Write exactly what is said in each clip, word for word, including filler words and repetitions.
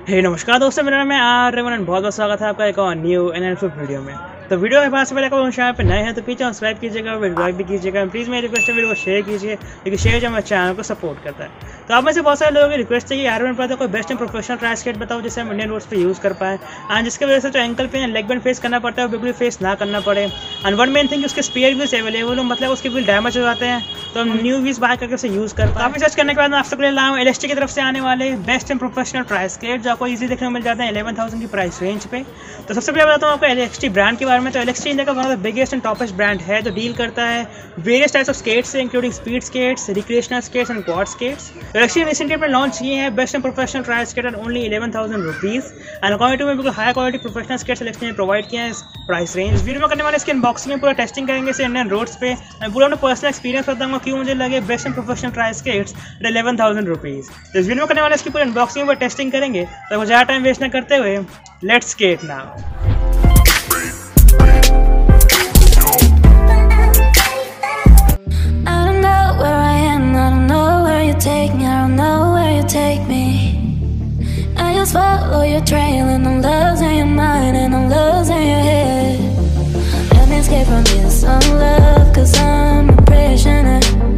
हे hey, नमस्कार दोस्तों, मेरा नाम है आर रेमन। बहुत बहुत स्वागत है आपका एक और न्यू एनालिसिस वीडियो में। तो वीडियो के पास से पहले अगर चैनल पे नए हैं तो पीछे सब्सक्राइब कीजिएगा, लाइक भी कीजिएगा। प्लीज़ मेरी रिक्वेस्ट है, वीडियो को शेयर कीजिए क्योंकि शेयर जो हमारे चैनल को सपोर्ट करता है। तो आप में से बहुत सारे लोगों की रिक्वेस्ट है कि आर वन पर कोई best and professional tri skate बताओ जिससे हम इंडियन रोड्स पे यूज़ कर पाएँ एंड जिसकी वजह से जो ankle pain leg band face करना पड़ता है वो बिल्कुल फेस ना करना पड़े। एंड वन मेन थिंग उसके स्पेयर व्हील्स अवेलेबल हो, मतलब उसके व्हील डैमेज हो जाते हैं तो हम न्यू व्हील्स बाय करके उसे यूज़ कर पाएँ। काफ़ी सर्च करने के बाद मैं आप सबके लिए लाऊँ एल एस टी की तरफ से आने वाले best and professional tri skate जो आपको ईजी देखने को मिल जाते हैं इलेवन थाउजेंड की प्राइस रेंज पे। तो सबसे पहले बताता हूँ आपको एल एक्स टी ब्रांड के बारे में। तो एल एक्स टी इंडिया का one of the biggest and toppest brand है जो डील करता है various types of skates including speed skates, recreational skates and quad skates. L X T recently अपने लॉन्च किए हैं best and professional tri skate at only eleven thousand rupees and quality में बिल्कुल high quality professional skates L X T ने provide किया है इस price range. इस वीडियो में करने वाले इसकी अनबॉक्सिंग में पूरा टेस्टिंग करेंगे इसे इंडियन रोड्स पे। मैं पूरा अपना पर्सनल एक्सपीरियंस बताऊंगा क्यों मुझे लगे best and professional tri skates at eleven thousand rupees. तो इस वीडियो में करने वाले इसकी पूरी अनबॉक्सिंग पर टेस्टिंग करेंगे। तो मुझे ज़्यादा टाइम वेस्ट न करते हुए let's skate now. Take me, I don't know where you take me. I just follow your trail and I'm losing your mind and I'm losing your head. Let me escape from this love, cause I'm a prisoner.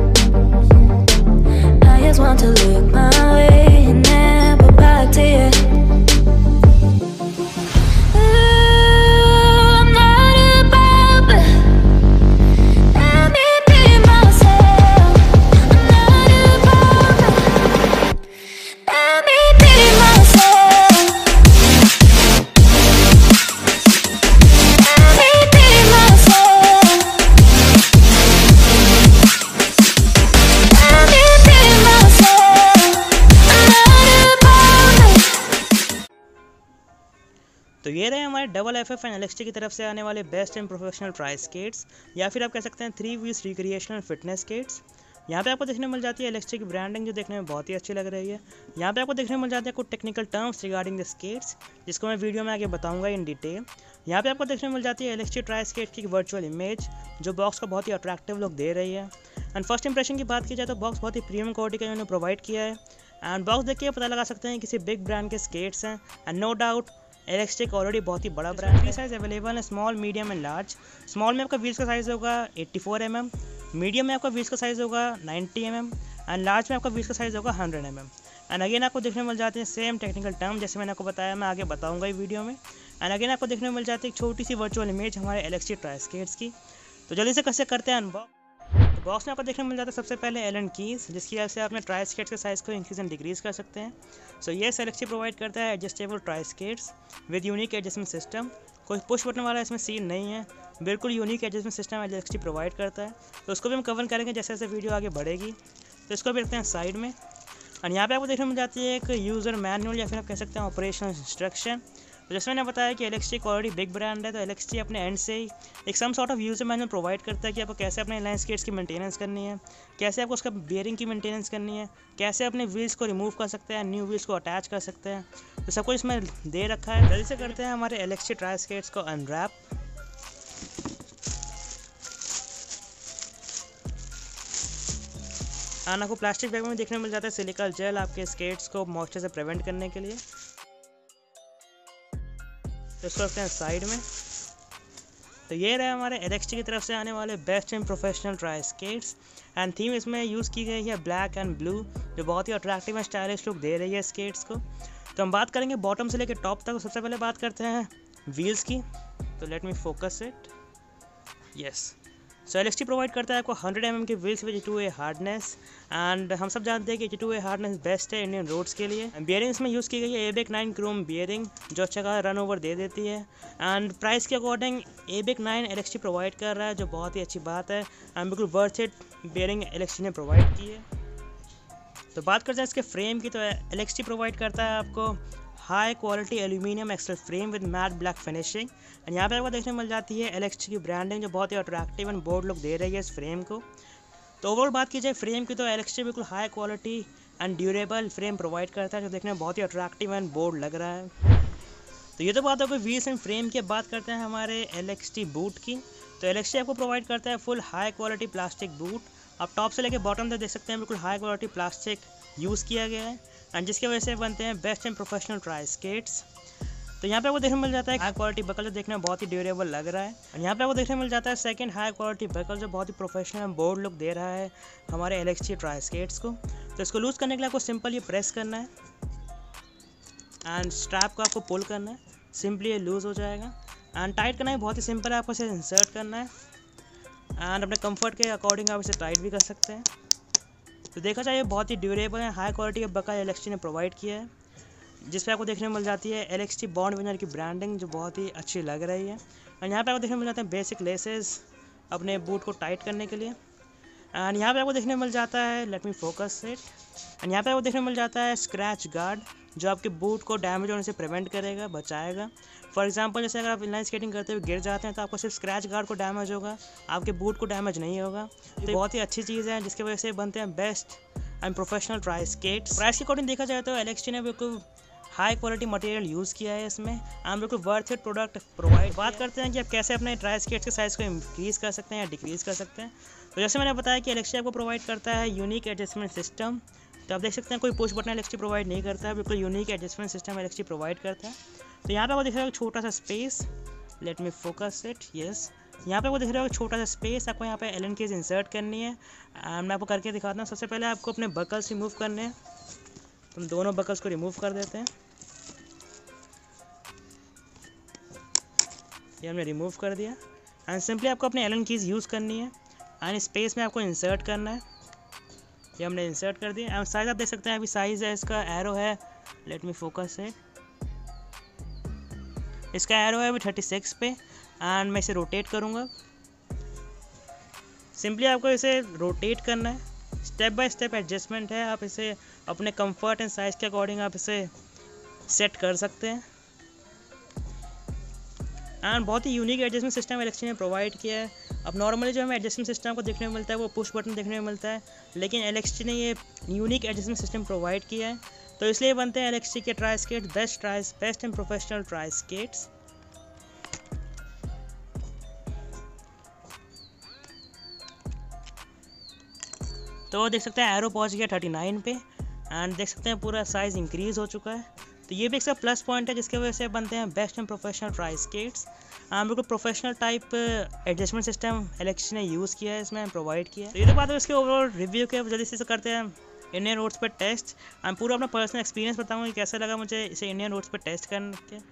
I just want to look my way and never back to you. तो ये रहे हमारे double F F and L X T की तरफ से आने वाले best and professional tri skates, या फिर आप कह सकते हैं three wheels recreational fitness skates. यहाँ पे आपको देखने को मिल जाती है एल एक्स टी की ब्रांडिंग जो देखने में बहुत ही अच्छी लग रही है। यहाँ पे आपको देखने को मिल जाते हैं कुछ technical terms regarding the skates जिसको मैं वीडियो में आगे बताऊंगा इन डिटेल। यहाँ पे आपको देखने को मिल जाती है L X T tri skate की वर्चुअल इमेज जो बॉक्स को बहुत ही अट्रैक्टिव लुक दे रही है। एंड फर्स्ट इंप्रेशन की बात की जाए तो बॉक्स बहुत ही प्रीमियम क्वालिटी का इन्होंने प्रोवाइड किया है एंड बॉक्स देख के पता लगा सकते हैं किसी बिग ब्रांड के स्केट्स हैं। And no doubt L X T already बहुत ही बड़ा ब्रांड है। साइज अवेलेबल है small, medium and large. Small में आपका व्हील्स का साइज़ होगा eighty four M M, medium में आपका व्हील्स का साइज़ होगा ninety M M and large में आपका व्हील्स का साइज़ होगा hundred M M. And again आपको देखने को मिल जाते हैं सेम टेक्निकल टर्म जैसे मैंने आपको बताया, मैं आगे बताऊंगा ये वीडियो में। एंड अगेन आपको देखने को मिल जाती है एक छोटी सी वर्चुअल इमेज हमारे L X T tri skates की। तो जल्दी से कैसे करते हैं अनबॉक्स। तो बॉक्स में आपको देखने को मिल जाता है सबसे पहले एल एंड कीज जिसकी वजह से आप अपने ट्राई स्केट्स के साइज़ को इंक्रीज एंड डिक्रीज कर सकते हैं। सो ये एल एक्स टी प्रोवाइड करता है adjustable tri skates with unique adjustment system. कोई पुश बटन वाला इसमें सीन नहीं है, बिल्कुल unique adjustment system L X T provide करता है। तो उसको भी हम कवर करेंगे जैसे जैसे वीडियो आगे बढ़ेगी। तो इसको भी रखते हैं साइड में। और यहाँ पे आपको देखने को मिल जाती है एक यूज़र मैनुअल या फिर आप कह सकते हैं ऑपरेशनल इंस्ट्रक्शन। तो जैसे मैंने बताया कि L X T already big brand है तो एल एक्स टी अपने एंड से ही एक some sort of user manual provide करता है कि आपको कैसे अपने लाइन स्केट्स की मेंटेनेंस करनी है, कैसे आपको उसका बियरिंग की मेंटेनेंस करनी है, कैसे अपने व्हील्स को रिमूव कर सकते हैं, न्यू व्हील्स को अटैच कर सकते हैं। तो सब कुछ इसमें दे रखा है। जल्दी से करते हैं हमारे L X T tri skates को अनरैप। आना को प्लास्टिक बैग में देखने को मिल जाता है सिलिकॉन जेल आपके स्केट्स को मॉइस्चर से प्रिवेंट करने के लिए। तो इसको रखते हैं साइड में। तो ये रहे हमारे एल एक्स टी की तरफ से आने वाले best and professional tri skates and theme इसमें यूज़ की गई है ब्लैक एंड ब्लू जो बहुत ही अट्रैक्टिव एंड स्टाइलिश लुक दे रही है स्केट्स को। तो हम बात करेंगे बॉटम से लेकर टॉप तक। सबसे पहले बात करते हैं व्हील्स की। तो let me focus it. Yes, so L X T provide करता है आपको हंड्रेड एम एम के wheels with two A hardness and हम सब जानते हैं कि टू ए हार्डनेस बेस्ट है इंडियन रोड्स के लिए। बियरिंग्स में यूज़ की गई है एबेक नाइन क्रोम बियरिंग जो अच्छा खासा रन ओवर दे देती है एंड प्राइस के according ABEC nine L X T provide कर रहा है जो बहुत ही अच्छी बात है एंड बिल्कुल worth it bearing L X T ने प्रोवाइड की है। तो बात करते हैं इसके फ्रेम की। तो एल एक्स टी प्रोवाइड करता है आपको high quality aluminium axle frame with matt black finishing and यहाँ पे आपको देखने को मिल जाती है एल एक्स टी की ब्रांडिंग जो बहुत ही अट्रैक्टिव एंड बोल्ड लुक दे रही है इस फ्रेम को। तो ओवरऑल बात की जाए फ्रेम की तो एल एक्स टी बिल्कुल high quality and durable frame provide करता है जो देखने में बहुत ही अट्रैक्टिव एंड बोल्ड लग रहा है। तो ये तो बात हो गई व्हील्स एंड फ्रेम की। बात करते हैं हमारे एल एक्स टी बूट की। तो एल एक्स टी आपको प्रोवाइड करता है full high quality plastic boot. आप टॉप से लेकर बॉटम तक देख सकते हैं बिल्कुल हाई क्वालिटी प्लास्टिक यूज़ किया गया है एंड जिसकी वजह से बनते हैं best and professional tri skates. तो यहाँ पे आपको देखने मिल जाता है हाई क्वालिटी बकल जो देखने में बहुत ही ड्यूरेबल लग रहा है। और यहाँ पे आपको देखने मिल जाता है सेकंड हाई क्वालिटी बकल जो बहुत ही प्रोफेशनल एंड बोल्ड लुक दे रहा है हमारे L X T tri skates को। तो इसको लूज़ करने के लिए आपको सिंपल ये प्रेस करना है एंड स्ट्रैप को आपको पुल करना है, सिंपली ये लूज़ हो जाएगा। एंड टाइट करना है बहुत ही सिंपल है, आपको इसे इंसर्ट करना है एंड अपने कंफर्ट के अकॉर्डिंग आप इसे टाइट भी कर सकते हैं। तो देखा जाए बहुत ही ड्यूरेबल है, हाई क्वालिटी का बकल एल एक्स टी ने प्रोवाइड किया है, जिस पे आपको देखने को मिल जाती है एल एक्स टी बॉन्ड विनर की ब्रांडिंग जो बहुत ही अच्छी लग रही है। और यहाँ पे आपको देखने को मिल जाते हैं बेसिक लेसेस अपने बूट को टाइट करने के लिए। एंड यहाँ पे आपको देखने को मिल जाता है let me focus it and यहाँ पे आपको देखने को मिल जाता है स्क्रैच गार्ड जो आपके बूट को डैमेज होने से प्रिवेंट करेगा, बचाएगा। फॉर एग्जांपल जैसे अगर आप इनलाइन स्केटिंग करते हुए गिर जाते हैं तो आपको सिर्फ स्क्रैच गार्ड को डैमेज होगा, आपके बूट को डैमेज नहीं होगा। तो बहुत ही अच्छी चीज़ है जिसकी वजह से बनते हैं best and professional tri skates. Price के अकॉर्डिंग देखा जाए तो एल एक्स टी ने बिल्कुल हाई क्वालिटी मटेरियल यूज़ किया है इसमें, एंड बिल्कुल वर्थ इट प्रोडक्ट प्रोवाइड। बात करते हैं कि आप कैसे अपने ट्राई स्केट्स के साइज़ को इंक्रीज़ कर सकते हैं या डिक्रीज़ कर सकते हैं। तो जैसे मैंने बताया कि एल एक्स टी आपको प्रोवाइड करता है यूनिक एडजस्टमेंट सिस्टम। तो आप देख सकते हैं कोई push button L X T provide नहीं करता है, बिल्कुल unique adjustment system L X T provide करता है। तो यहाँ पे आपको दिख रहा है छोटा सा space, let me focus it, yes. यहाँ पे आपको दिख रहा है छोटा सा स्पेस, आपको यहाँ पे एलन कीज इंसर्ट करनी है एंड मैं आपको करके दिखाता हूँ। सबसे पहले आपको अपने बकल्स रिमूव करने हैं, तो हम दोनों बकल्स को रिमूव कर देते हैं। ये हमने रिमूव कर दिया एंड सिंपली आपको अपने एलन कीज यूज़ करनी है एंड स्पेस में आपको इंसर्ट करना है। ये हमने इंसर्ट कर दिया एंड साइज़ आप देख सकते हैं, अभी साइज़ है इसका एरो है, लेट मी फोकस है, इसका एरो है अभी थर्टी सिक्स पे एंड मैं इसे रोटेट करूँगा। सिंपली आपको इसे रोटेट करना है, स्टेप बाय स्टेप एडजस्टमेंट है, आप इसे अपने कंफर्ट एंड साइज़ के अकॉर्डिंग आप इसे सेट कर सकते हैं। एंड बहुत ही unique adjustment system L X T ने प्रोवाइड किया है। अब नॉर्मली जो हमें एडजस्टमेंट सिस्टम को देखने को मिलता है वो पुश बटन देखने को मिलता है, लेकिन एल एक्स टी ने ये यूनिक एडजस्टमेंट सिस्टम प्रोवाइड किया है। तो इसलिए बनते हैं एल एक्स टी के tri skate best tri best and professional tri skates. तो देख सकते हैं एरो पहुंच गया थर्टी नाइन पे एंड देख सकते हैं पूरा साइज़ इंक्रीज़ हो चुका है। तो ये भी इसका प्लस पॉइंट है जिसकी वजह से बनते हैं best and professional tri skates. बिल्कुल professional type adjustment system L X T ने यूज़ किया है, इसमें प्रोवाइड किया है। तो ये तो बात है इसके ओवरऑल रिव्यू के, जल्दी से करते हैं इंडियन रोड्स पे टेस्ट। मैं पूरा अपना पर्सनल एक्सपीरियंस बताऊँगा कि कैसा लगा मुझे इसे इंडियन रोड्स पे टेस्ट करके।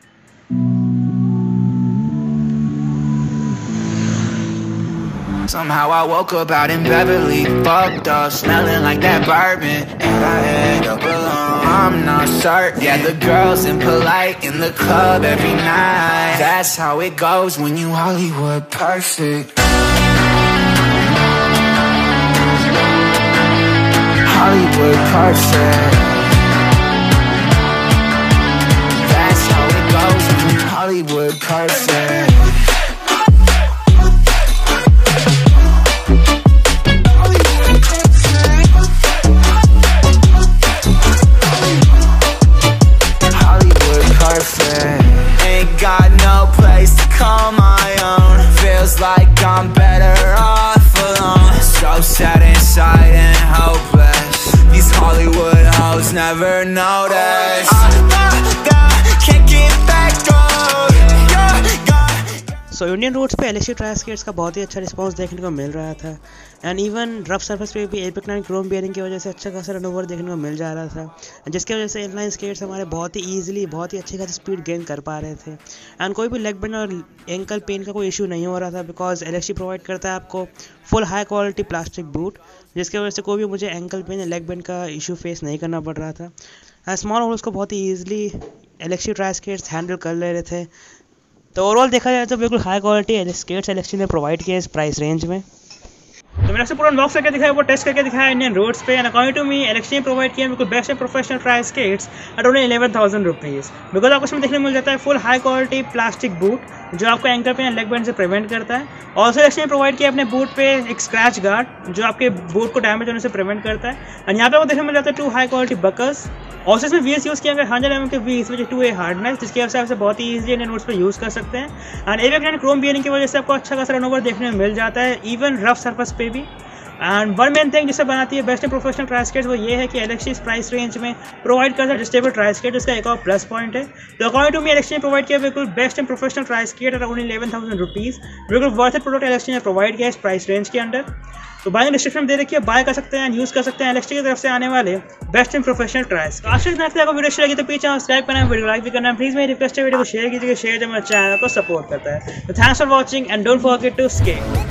Somehow I woke up out in Beverly, fucked up, smelling like that bourbon, and I end up alone. I'm not certain. Yeah, the girls impolite in the club every night. That's how it goes when you Hollywood perfect. Hollywood perfect. That's how it goes when you Hollywood perfect. Ain't got no place to call my own. Feels like I'm better off alone. So sad inside and hopeless. These Hollywood hoes never notice. Can't get back on. So Indian roads पे L X T tri skates का बहुत ही अच्छा response देखने को मिल रहा था and even rough surface पे भी एपिक नाइन क्रोम बियरिंग की वजह से अच्छा खासा रनओवर देखने को मिल जा रहा था, जिसकी वजह से इनलाइन स्केट्स हमारे बहुत ही ईजिली बहुत ही अच्छी खासी स्पीड गेन कर पा रहे थे एंड कोई भी लेग बेंड और एंकल पेन का कोई इशू नहीं हो रहा था, because L X T provide करता है आपको full high quality plastic boot, जिसकी वजह से कोई भी मुझे एंकल पेन या लेग बेंड का इशू फेस नहीं करना पड़ रहा था। स्मॉल होल्स को बहुत ही easily L X T tri skates handle कर ले रहे थे। तो ओवरऑल देखा जाए तो बिल्कुल high quality skates L X T ने प्रोवाइड किया इस प्राइस रेंज में। तो मैंने आपसे पूरा अनबॉक्स करके दिखाया, वो टेस्ट करके दिखाया इंडियन रोड्स पे and according to me L X T ने प्रोवाइड किया बिल्कुल best and professional tri skates at only eleven thousand rupees. Because आपको इसमें देखने को मिल जाता है full high quality plastic boot जो आपको एंकल पेन लेग बेंड से प्रिवेंट करता है। ऑल्सो एल एक्स टी ने प्रोवाइड किया अपने बूट पे एक स्क्रैच गार्ड जो आपके बूट को डैमेज होने से प्रिवेंट करता है एंड यहाँ पे आपको देखने को मिल जाता है two high quality buckles. Also इसमें वीएस यूज़ किया गया हंड्रेड एम एम के वीस विच टू ए हार्डनेस, जिसकी वजह से बहुत ही ईजी इंडियन रोड्स पर यूज़ कर सकते हैं and ABEC nine chrome bearing की वजह से आपको अच्छा खासा रनओवर देखने में मिल जाता है इवन रफ सरफेस पे भी। एंड वन मेन थिंग जिसे बनाती है best in professional tri skates वो ये है कि एल एक्स टी इस प्राइस रेंज में प्रोवाइड करता है एडजस्टेबल ट्राई स्केट, इसका एक और प्लस पॉइंट है। तो according to me L X T ने प्रोवाइड किया बिल्कुल best in professional tri skate around eleven thousand rupees, बिल्कुल worth it product L X T ने प्रोवाइड किया इस प्राइस रेंज के अंडर। तो बाय डिस्क्रिप्शन में दे रखिए, बाय कर सकते हैं, यूज़ कर सकते हैं एल एक्स टी की तरफ से आने वाले बेस्ट इन प्रोफेशनल ट्राइस। तो आशा करते हैं आपको वीडियो अच्छी लगी तो प्लीज सब्सक्राइब करना है, वीडियो लाइक भी करना है, प्लीज़ मेरी रिक्वेस्ट है वीडियो को शेयर कीजिए, शेयर जो मेरे चैनल को सपोर्ट करता है। तो thanks for watching and don't forget to skate.